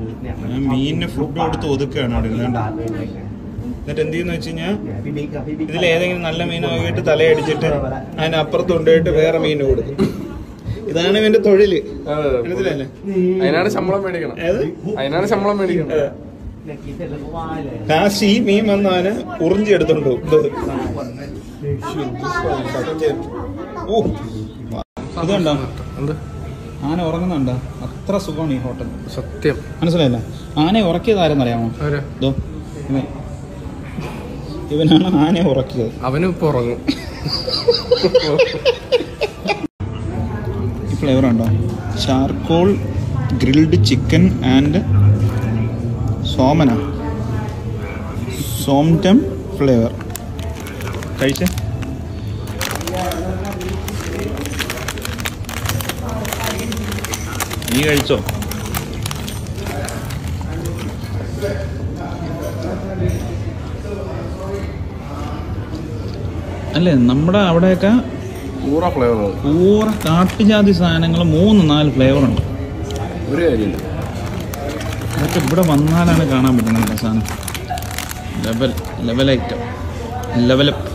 ഞാൻ മീനിന് ഫുഡ് കൊടുത്ത് ഒതുക്കുകയാണ് അവിടെ ഇരുന്നുണ്ട്. എന്നിട്ട് എന്ത് ചെയ്യുന്ന വെച്ച് കഴിഞ്ഞാൽ ഇതിലേതെങ്കിലും നല്ല മീൻ നോക്കിയിട്ട് തലയടിച്ചിട്ട് അതിന് അപ്പുറത്ത് കൊണ്ടുപോയിട്ട് വേറെ മീൻ കൊടുക്കും. ഇതാണ് ഇവന്റെ തൊഴില്. മനസ്സിലല്ലേ? അതിനാണ് ശമ്പളം മേടിക്കണം. അതിനാണ് ശമ്പളം മേടിക്കണം. കാശി മീൻ വന്നവന് ഉറിഞ്ചി എടുത്തോണ്ട് ഇതുണ്ടോ? ആന ഉറങ്ങുന്നുണ്ടോ? അത്ര സുഖമാണ് ഈ ഹോട്ടൽ. സത്യം. മനസ്സിലായില്ല? ആനയെ ഉറക്കിയതാരെന്നറിയാമോ? ഇവനാണ് ആനയെ ഉറക്കിയത്. അവനും ഇപ്പൊ ഉറങ്ങും. ഈ ഫ്ലേവർ ഉണ്ടോ? Charcoal grilled chicken and som tam flavour. കഴിച്ചേ? നീ കഴിച്ചോ? അല്ലേ, നമ്മുടെ അവിടെയൊക്കെ പൂറ ഫ്ലേവർ, പൂറ കാട്ടുജാതി സാധനങ്ങൾ 3-4 ഫ്ലേവറുണ്ട്. ഒരു കാര്യമില്ല. അതൊക്കെ ഇവിടെ വന്നാലാണ് കാണാൻ പറ്റുന്നത് സാധനം. Level item, level up.